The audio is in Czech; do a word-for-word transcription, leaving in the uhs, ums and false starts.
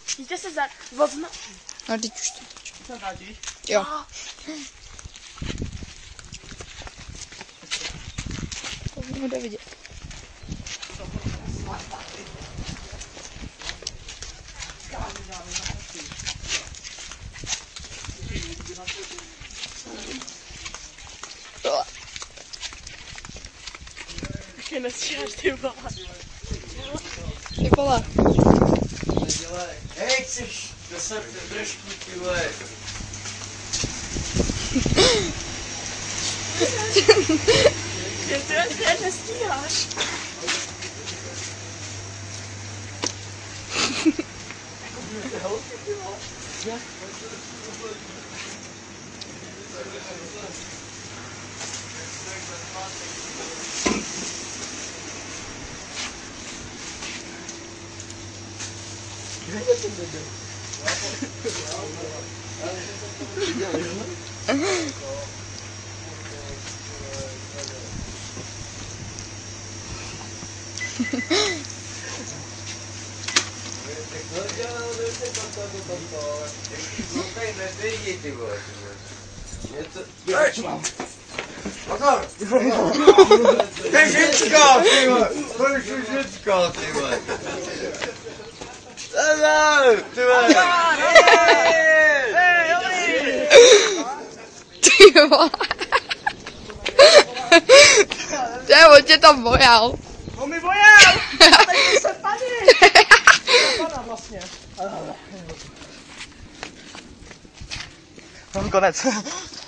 Jděte se za... Vodno. No, teď už to. Co dáš? Jo. To bude vidět. Taky nesčíháš ty vole. Ty vole. Hej, chceš dostat trošku, ty vole. Ty ty nestíháš. Pozor! To je ženská, ty vole! To je ženská, ty vole! Pozor! Ty vole! Ty vole. To je, on tě tam bojal. On mi bojal! A teď se padí! Padá vlastně. Mám konec.